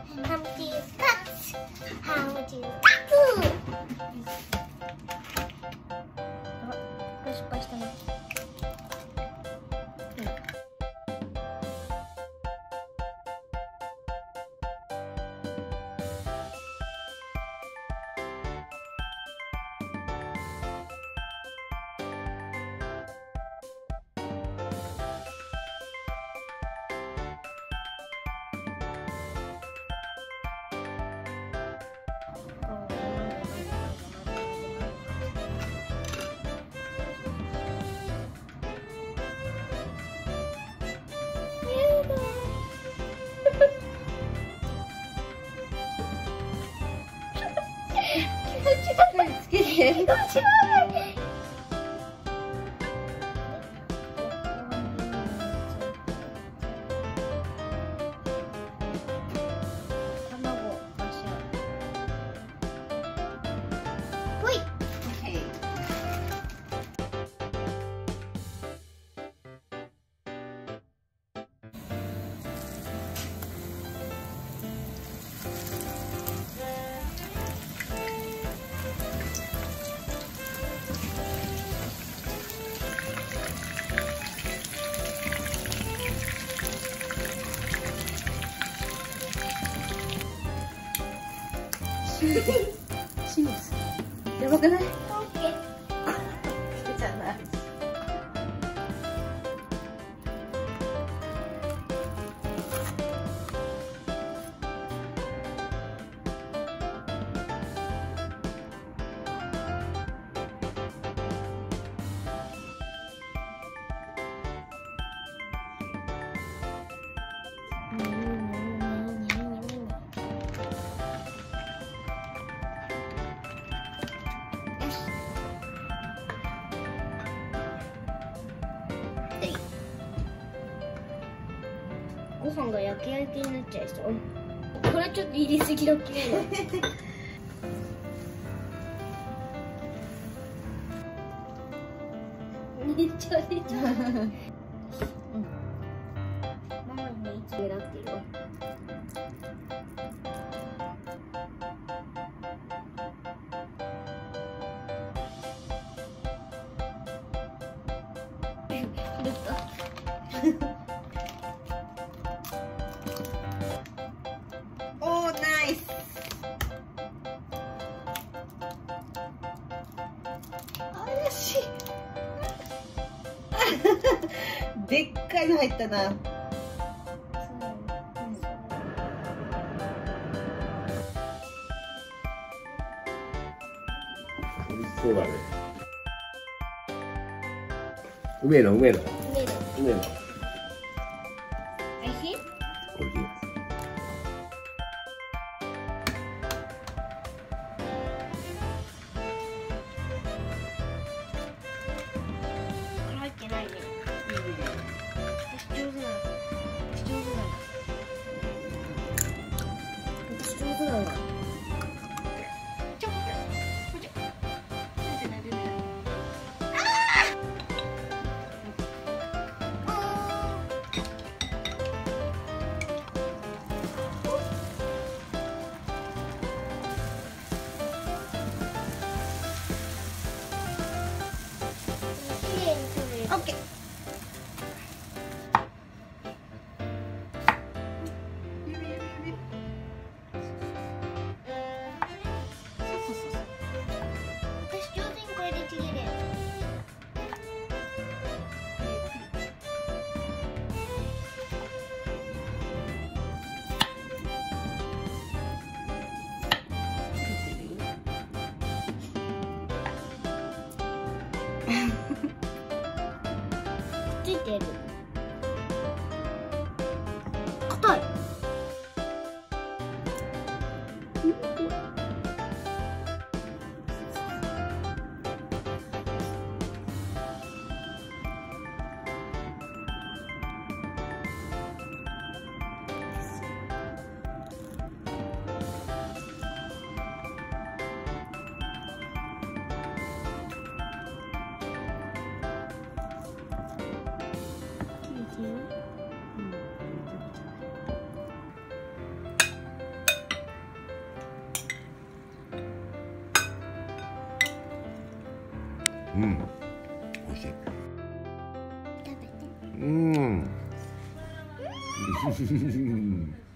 ハムチーズカツ、ハムチーズカツ。これ失敗したね。 つけて。 気持ち悪い。 チーズやばくない？ オッケー。 じゃない。 ご飯が焼きになっちゃいそう。これちょっと入れすぎだっけ。めっちゃ出ちゃう。ママにいつも狙ってるわ。どうした？ おー、ナイス。怪しい。でっかいの入ったな。 美味しそうだね。梅の。 梅の。 梅の。 おいしい？ 美味しい。 これ入ってないね。私上手なの。私上手なの。ちょっと。オッケー。私上手にこれでちぎれる。 うん、美味しい。 食べて。 うん。